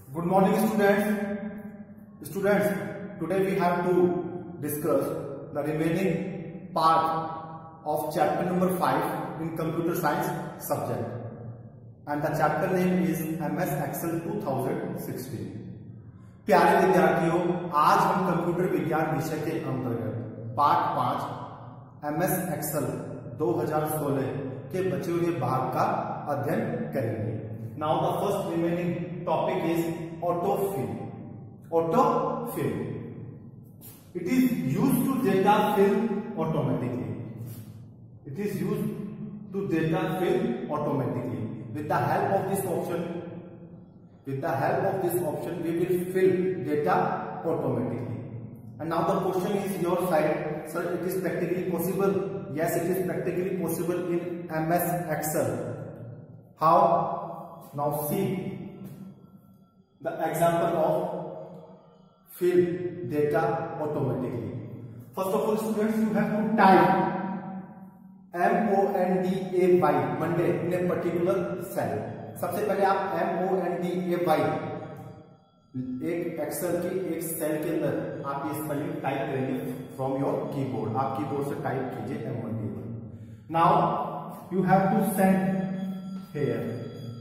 Good morning, students. Students, today we have to discuss the remaining part of chapter number 5 in computer science subject, and the chapter name is MS Excel 2016. प्यारे विद्यार्थियों, आज हम computer विज्ञान विषय के अंतर्गत part 5 MS Excel 2016 के बचे हुए भाग का अध्ययन करेंगे. Now the first remaining topic is autofill. Autofill. It is used to data fill automatically. It is used to data fill automatically. With the help of this option, we will fill data automatically. And now the question is your side, sir. It is practically possible. Yes, it is practically possible in MS Excel. How? Now see the example of fill data automatically. First of all, students, you have to type MONDAY Monday in a particular cell. सबसे पहले आप MONDAY एक Excel की एक cell के अंदर आप ये स्पेलिंग टाइप करेंगे फ्रॉम योर कीबोर्ड. आप कीबोर्ड से टाइप कीजिए MONDAY. Now you have to send here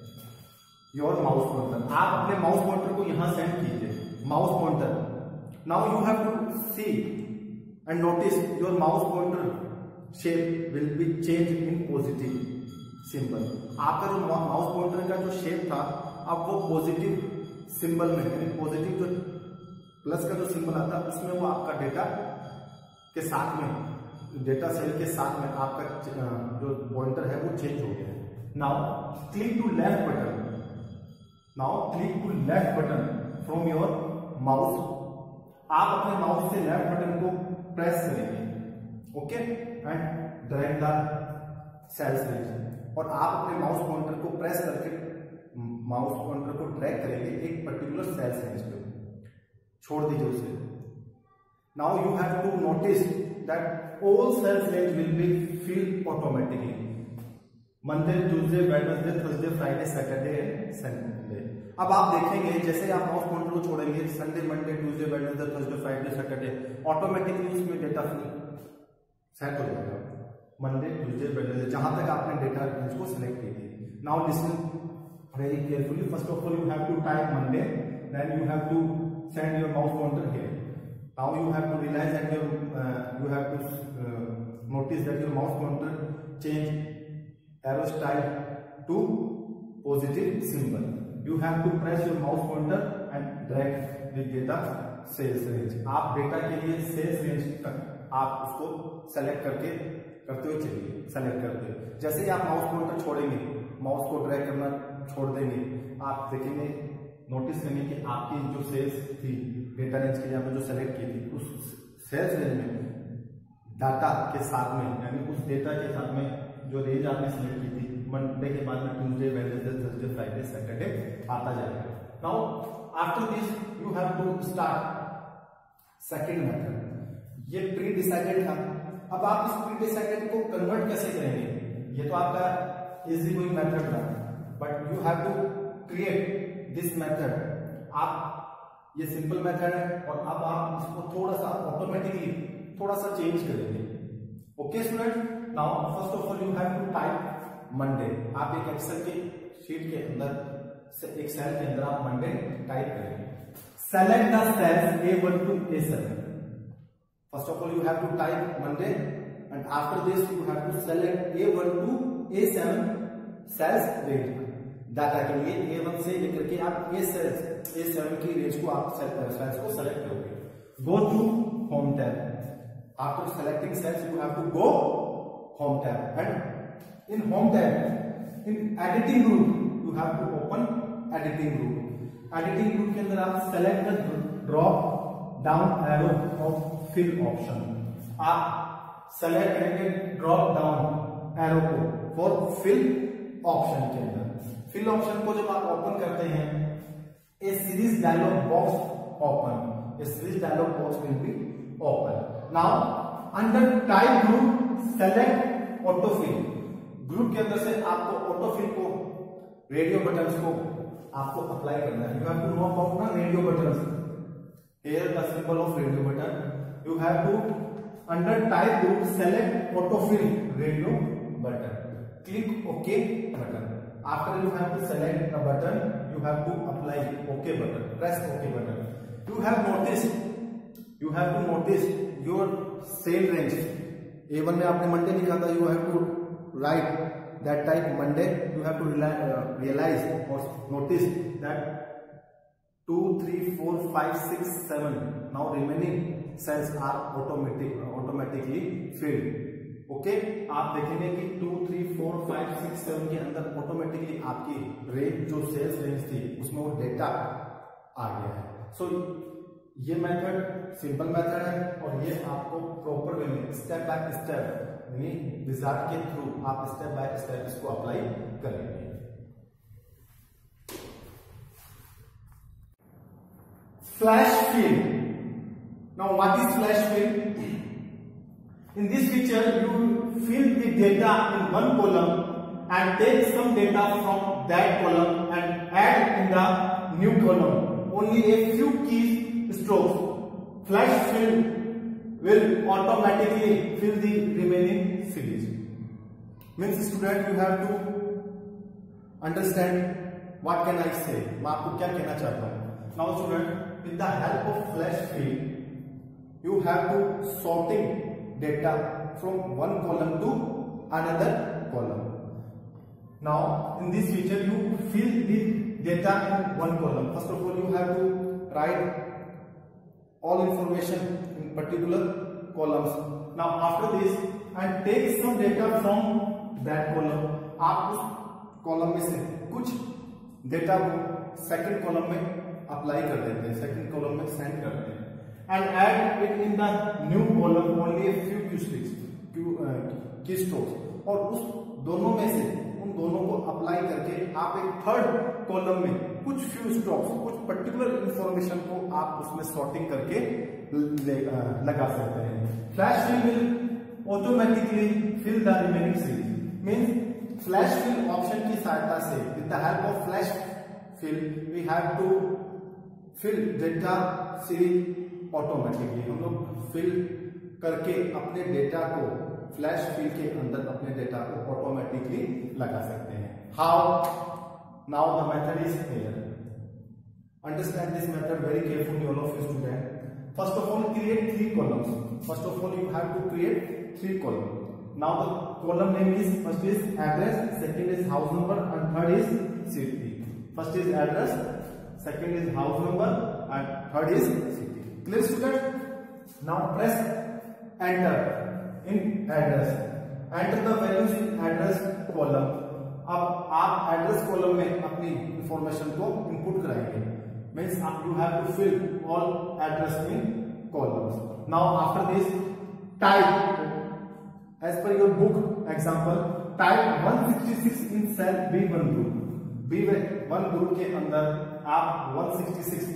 your mouse pointer. आप अपने माउस पॉइंटर को यहां सेंड कीजिए. Mouse pointer. Now you have to see and notice your mouse pointer shape will be change in positive symbol. आपका जो mouse pointer का जो shape था अब वो पॉजिटिव सिंबल में, यानी पॉजिटिव जो प्लस का जो सिंबल आता है उसमें वो आपका डेटा के साथ में, डेटा सेल के साथ में आपका जो पॉइंटर है वो चेंज हो गया. Now click to left button. Now click to left button from your mouse. आप अपने माउस से लेफ्ट बटन को प्रेस करेंगे, okay, and drag the cells range. और आप अपने माउस पॉइंटर को प्रेस करके माउस पॉइंटर को ड्रैग करेंगे एक पर्टिकुलर सेल्स रेंज पे. छोड़ दीजिए उसे. Now you have to notice that all cells range will be filled automatically. Monday, Tuesday, Wednesday, Thursday, Friday, Saturday, Sunday. अब आप देखेंगे जैसे आप माउस पॉइंटर को छोड़ेंगे Sunday, Monday, Tuesday, Wednesday, Thursday, Friday, Saturday, automatically उसमें डेटा सेट हो जाएगा. मंडे, ट्यूसडे, वेडनेसडे, जहां तक आपने डेटा रेंज को सिलेक्ट की थी. Now listen very carefully. First of all you have to type Monday, then you have to send your mouse pointer here. Now you have to realise and you have to notice that your mouse pointer change arrow style to positive symbol. You have to press your mouse pointer and drag the data sales range. आप data के लिए sales range तक आप उसको select करते हुए चलिए. Select करते हुए जैसे ही आप माउस पॉइंटर छोड़ेंगे, माउस को ड्रैग करना छोड़ देंगे, आप देखेंगे, नोटिस करेंगे कि आपकी जो सेल्स थी डेटा रेंज के लिए आपने जो सेलेक्ट की थी उस सेल्स रेंज में डाटा के साथ में, यानी उस डेटा के साथ में जो रेंज आपने सिलेक्ट की थी मंडे के बाद में Tuesday, Wednesday, Thursday, Friday, Saturday आता जाएगा. Now after this you have to start second method. ये प्री डिसाइडेड था. अब आप इस प्री डिसाइडेड को कन्वर्ट कैसे करेंगे? ये तो आपका इजी गोइंग मेथड था, but you have to create this method. आप ये सिंपल मेथड है और अब आप इसको थोड़ा सा ऑटोमेटिकली थोड़ा सा चेंज करेंगे. Okay student. Now first of all you have to type Monday. आप एक एक्सेल के शीट के अंदर से एक सेल के अंदर आप मंडे टाइप करेंगे. Select the cells A1 to A7. First of all you have to type Monday and after this you have to select A1 to A7 cells range. Data के लिए A1 से लेकर के आप A7 की range को आप सेल्स को सेलेक्ट करोगे. Go to home tab. After selecting cells, you have to go home tab, and in home tab, in editing group, you have to open editing group. Editing group के अंदर आप select the drop down arrow of fill option. आप select करेंगे drop down arrow को for fill option के अंदर. fill option को जब आप open करते हैं, a series dialog box open. A series dialog box will be open. Now under type group select autofill. Group के अंदर से आपको ऑटोफिल को रेडियो बटन्स को आपको अप्लाई करना है। You have to know about ना radio button, here the symbol of radio button. You have to under type group select autofill radio button, click okay button. After you have to select the button, you have to apply OK button, press OK button. You have to notice your cell range. A1 में आपने Monday लिखा था, you have to write that type Monday. You have to realize or notice that 2, 3, 4, 5, 6, 7. Now remaining cells are automatically filled. Okay आप देखेंगे कि 2, 3, 4, 5, 6, 7 के अंदर automatically आपकी रेंज जो सेल्स रेंज थी उसमें वो डेटा आ गया है। सो ये मेथड सिंपल मेथड है और ये आपको प्रॉपर वे में स्टेप बाय स्टेप यानी विजार्ड के थ्रू आप स्टेप बाय स्टेप इसको अप्लाई करेंगे। Flash fill. Now what is flash fill? In this picture, you fill the data in one column and take some data from that column and add in the new column. Only a few keystrokes. Flash fill will automatically fill the remaining series. Means student, you have to understand what can I say. मैं आपको क्या कहना चाहता हूँ? Now student, with the help of flash fill, you have to sorting data from one column to another column. Now in this feature you fill the data in one column. First of all you have to write all information in particular columns. Now after this and take some data from that column. आप उस column में से कुछ data को second column में apply कर देते हैं, सेकंड कॉलम में सेंड करते हैं and add it in the new column only a few keystrokes और उस दोनों में से उन दोनों को अप्लाई करके आप एक थर्ड कॉलम में कुछ फ्यू स्ट्रोक्स कुछ पर्टिकुलर इंफॉर्मेशन को आप उसमें सॉर्टिंग करके लगा सकते हैं। Flash fill will automatically fill the remaining series. Means flash fill option की सहायता से with the help of flash fill we have to fill data series automatically. हम लोग फिल करके अपने डेटा को फ्लैश फिल के अंदर अपने डेटा को ऑटोमेटिकली लगा सकते हैं। How? Now the method is here. Understand this method very carefully all of you student. First of all create 3 columns. First of all you have to create 3 column. Now the column name is first is address, second is house number and third is city. First is address, second is house number and third is city. Clear student? Now press enter in address. Enter the values in address column. अब आप address column में अपनी information को input कराएंगे। Means you have to fill all address in columns. Now after this type as per your book example type 166 in cell B1 group. B1 group के अंदर आप 166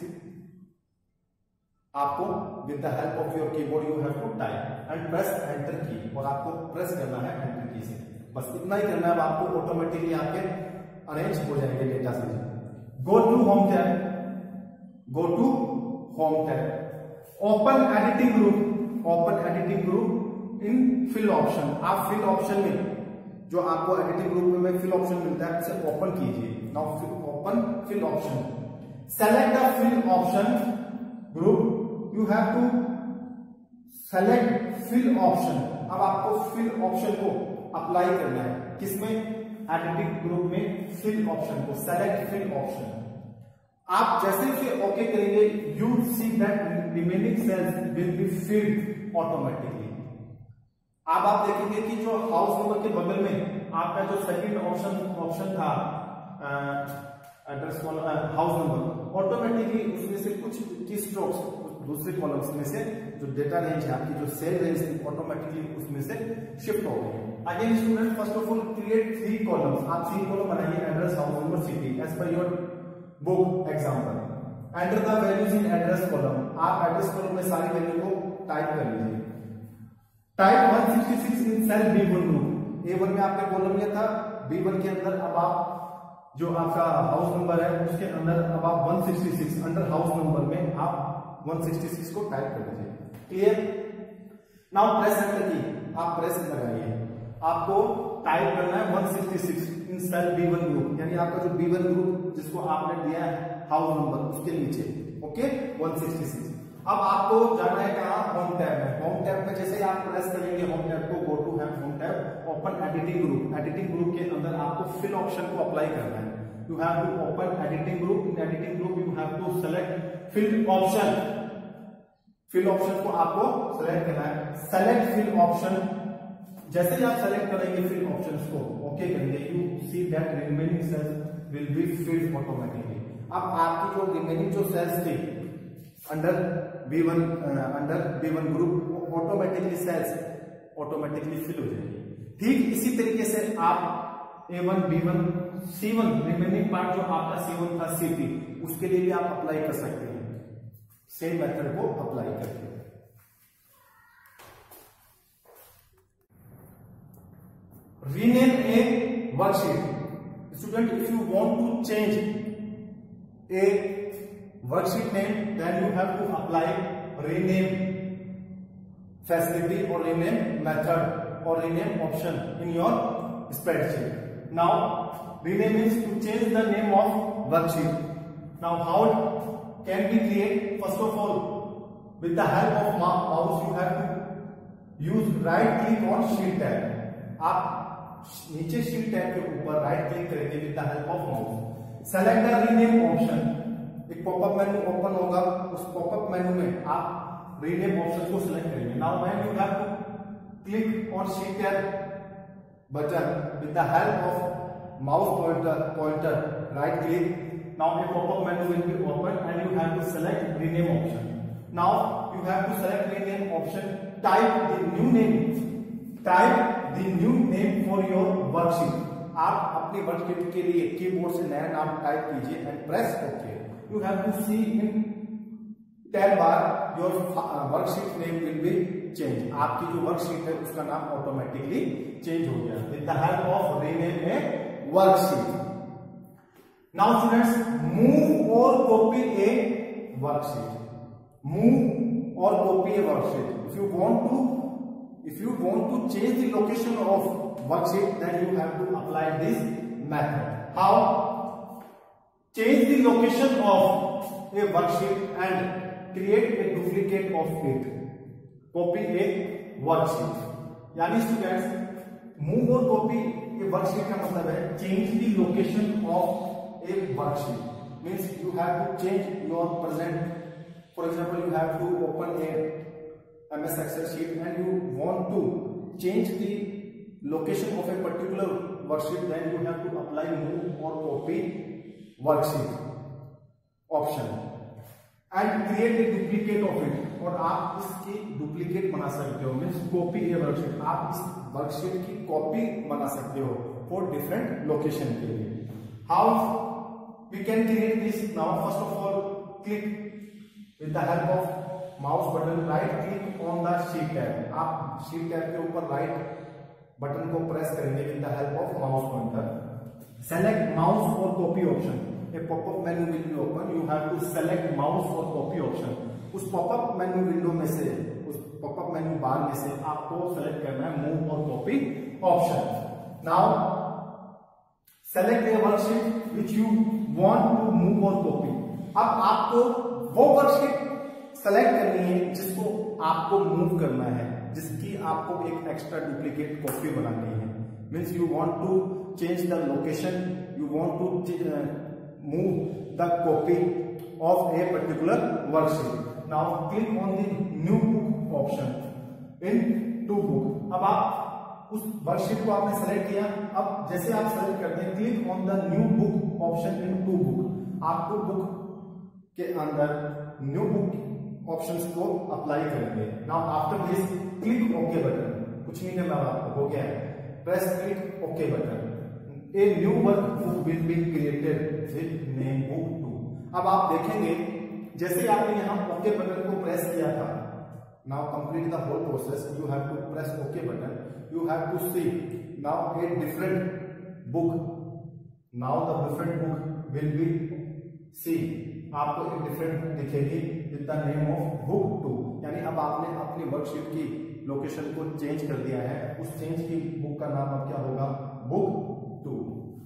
आपको with the help of your keyboard you have to type and press enter key और आपको press करना है enter की से। बस इतना ही करना है, आपको ऑटोमेटिकली आपके अरेंज हो जाएंगे डेटा से। Go to home tab, go to home tab. Open editing group, open editing group in fill option. आप फिल ऑप्शन में जो आपको एडिटिंग ग्रुप में फिल ऑप्शन मिलता है उसे ओपन कीजिए। Now open fill option, select the fill option group. You have to select fill option. अब आपको fill option को अप्लाई करना है किसमें? एडिटिंग ग्रुप में fill option को select fill option। आप जैसे उसे ओके करेंगे you see that remaining cells will be filled automatically। अब आप देखेंगे कि जो हाउस नंबर के बगल में आपका जो सेकंड ऑप्शन था एड्रेस हाउस नंबर, ऑटोमेटिकली उसमें से कुछ कीस्ट्रोक्स दूसरे कॉलम्स में से जो डेटा रेंज है आपकी जो सेल रेंज है ऑटोमेटिकली उसमें से शिफ्ट हो गई। Again student first of all create 3 columns. आप 3 कॉलम बनाइए address house number city as per your book example. Enter the values in address column. आप एड्रेस कॉलम में सारी वैल्यू को टाइप कर लीजिए। टाइप 166 इन सेल B1 ग्रुप। A1 में आपने कॉलम लिया था, B1 के अंदर अब आप जो आपका हाउस नंबर है उसके अंदर अब आप 166 अंडर हाउस नंबर में आप 166 को टाइप कर दीजिए। क्लियर? नाउ प्रेस एंटर की, आप प्रेस लगाइए, आपको टाइप करना है 166 इन सेल B1 ग्रुप, यानी आपका जो B1 ग्रुप जिसको आपने दिया है हाउस नंबर उसके नीचे। ओके 166। अब आपको जाना है कहाँ? होम टैब में। होम टैब में जैसे आप प्रेस करेंगे होम टैब को, go to home tab, open editing group. Editing group के अंदर आपको फिल ऑप्शन को अप्लाई करना है। You have to open editing group. In editing group you have to select fill option. Fill option को आपको select करना है। सेलेक्ट फिल ऑप्शन, जैसे ही आप सेलेक्ट करेंगे फिल ऑप्शंस को ओके करेंगे, you see that remaining cells will be filled automatically. अब आपकी जो रिमेनिंग जो सेल्स थी under B1 group automatically cells automatically fill हो जाएगी। ठीक इसी तरीके से आप A1 B1 C1 remaining part जो आपका C1 था C3 उसके लिए भी आप अप्लाई कर सकते हैं, सेम मेथड को अप्लाई करके। Rename a worksheet. Student, if you want to change a worksheet name, then you have to apply rename facility or rename method or rename option in your spreadsheet. Now, rename is to change the name of worksheet. Now, how can we create? First of all, with the help of mouse, you have to use right click on sheet tab. आप नीचे sheet tab के ऊपर right click करेंगे with the help of mouse. Select the rename option, एक popup menu open होगा, उस popup menu में आप रीनेम ऑप्शन को सिलेक्ट करेंगे। Now when you have to click on sheet tab button with the help of mouse pointer right click, now a pop-up menu will be open and you have to select rename option. Now you have to select rename option, type the new name, type the new name for your worksheet. आप अपनी worksheet के लिए keyboard से नया नाम type कीजिए and press okay. You have to see in tab bar your worksheet name will be change. आपकी जो वर्कशीट है उसका नाम ऑटोमेटिकली चेंज हो गया with the help of rename a worksheet. Now students, move और कॉपी ए वर्कशीट। मूव और copy a worksheet. If you want to change the location of worksheet, then you have to apply this method. How? Change the location of a worksheet and create a duplicate of it. Copy a worksheet. यानी students, move और copy a worksheet का मतलब है change the location of a worksheet. Means you have to change your present. For example, you have to open a MS Excel sheet and you want to change the location of a particular worksheet, then you have to apply move or copy worksheet option and create a duplicate of it. और आप इसकी duplicate बना सकते हो, means copy a worksheet. आप इस worksheet की copy बना सकते हो फॉर डिफरेंट लोकेशन के लिए। How we can create this? Now first of all click with the help of mouse button, right click on the sheet tab. आप sheet tab के ऊपर राइट बटन को प्रेस करेंगे with the help of mouse pointer. Select mouse और copy option. A popup menu will be open, you have to select mouse और copy option. उस popup menu window में से, उस पॉपअप मेन्यू बार में से आपको सेलेक्ट करना है मूव और copy option. Now select a worksheet which you want to move और कॉपी। अब आपको वो वर्कशीट सेलेक्ट करनी है जिसको आपको मूव करना है, जिसकी आपको एक एक्स्ट्रा डुप्लीकेट कॉपी बनानी है। Means you want to change the location, you want to move the copy of a particular worksheet. Now click on the new book option in to book. अब आप उस वर्कशीट को आपने select किया। अब जैसे आप सेलेक्ट करते हैं, click on the new book option in to book. आपको बुक के अंदर न्यू बुक ऑप्शंस को अप्लाई करेंगे। Now after this click okay button. कुछ नहीं करना आपको, हो गया। Press click okay button. A new workbook will be created with name book 2। अब आप देखेंगे जैसे आपने यहाँ ओके बटन को प्रेस किया था, now complete the whole process, you have to press okay button, you have to see now a different book now the different book will be see, आपको एक डिफरेंट दिखेगी with the name of book 2, यानी अब आपने अपनी worksheet की location को change कर दिया है। उस चेंज की बुक का नाम अब क्या होगा, book 2।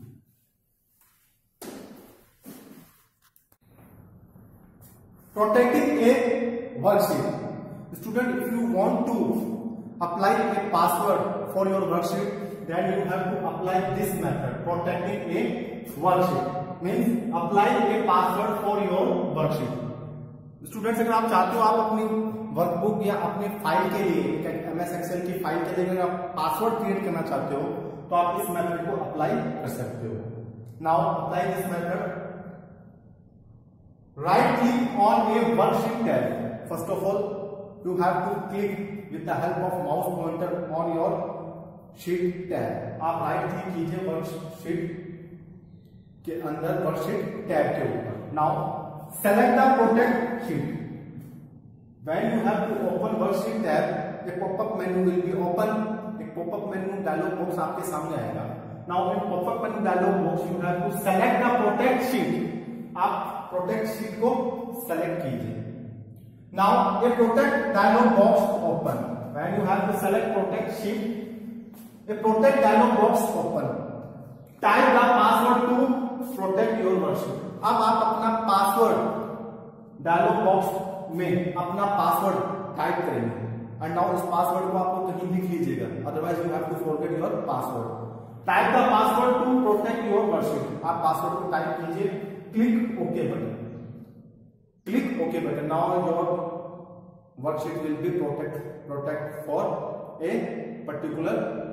Protecting a worksheet, student if you want to apply a password for your worksheet, then you have to apply this method, protecting a worksheet means apply a password for your worksheet। Students अगर आप चाहते हो आप अपनी workbook या अपने file के लिए, MS एक्सेल की फाइल के लिए अगर आप पासवर्ड क्रिएट करना चाहते हो तो आप इस मेथड को अप्लाई कर सकते हो। Now apply this method, right click on a worksheet tab. First of all you have to click with the help of mouse pointer on your sheet tab। आप राइट क्लिक कीजिए worksheet के अंदर, worksheet tab के ऊपर। Now select the protect sheet. When you have to open worksheet tab, a popup menu will be open. एक popup menu dialog box आपके सामने आएगा। Now in popup menu dialog box you have to select the protect sheet. आप protect sheet को select कीजिए। Now a protect dialog box open. When you have to select protect sheet, a protect dialog box open. Type the password to protect your worksheet. अब आप अपना password dialogue box में अपना password type करेंगे and now इस password को आपको कहीं लिख लीजिएगा, otherwise you have to forget your password. Type the password to protect your worksheet. आप पासवर्ड को टाइप कीजिए, click okay button, click OK button। Now your worksheet will be protect for a particular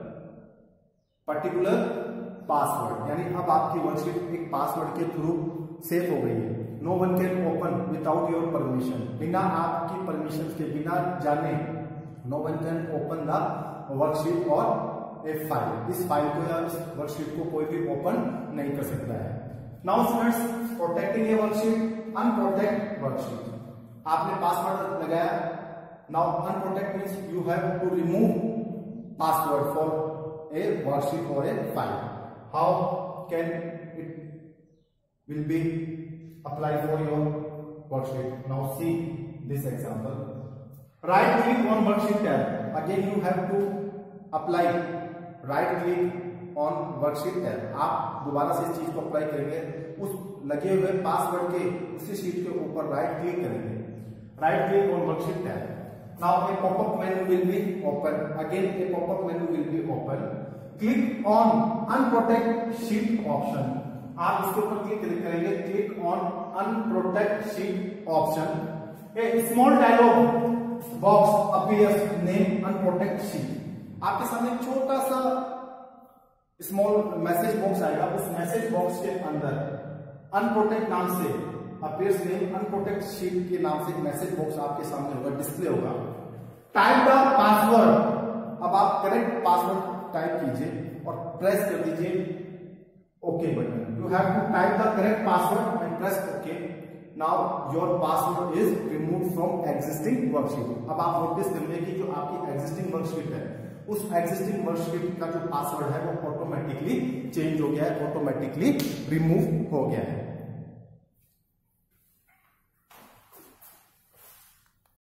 password, यानी अब आपकी worksheet एक password के through safe हो गई है। No one can open without your permission, बिना आपकी परमिशन के, बिना जाने no one can open the worksheet और ए फाइल। इस फाइल को या इस वर्कशीट को कोई भी ओपन नहीं कर सकता है। Now students, protecting a worksheet, unprotect worksheet. आपने पासवर्ड लगाया, now unprotect means you have to remove password for a worksheet और a file. How can it will be apply for your worksheet? Now see this example. Right click on worksheet tab, again you have to apply right click on worksheet tab. आप दोबारा से इस चीज को apply करेंगे, उस लगे हुए पासवर्ड के उसी शीट के ऊपर राइट क्लिक करेंगे, right click on worksheet tab. Now a popup menu will be open, again a popup menu will be open. Click on unprotect sheet option. आप इसके ऊपर क्लिक करेंगे, click on unprotect sheet option. A small dialog box appears, name unprotect sheet. आपके सामने छोटा सा small message box आएगा, उस मैसेज बॉक्स के अंदर अनप्रोटेक्ट नाम से अपीयर्स नेम अनप्रोटेक्ट शीट के नाम से मैसेज बॉक्स आपके सामने होगा, डिस्प्ले होगा। Type the password. अब आप करेक्ट पासवर्ड टाइप कीजिए और प्रेस कर दीजिए okay button. You have to type the correct password and press okay. Now your password is remove from existing worksheet. अब आप नोटिस करेंगे कि जो आपकी एग्जिस्टिंग वर्कशीट है, उस एग्जिस्टिंग वर्कशीट का जो पासवर्ड है वो ऑटोमेटिकली चेंज हो गया है, ऑटोमेटिकली रिमूव हो गया है।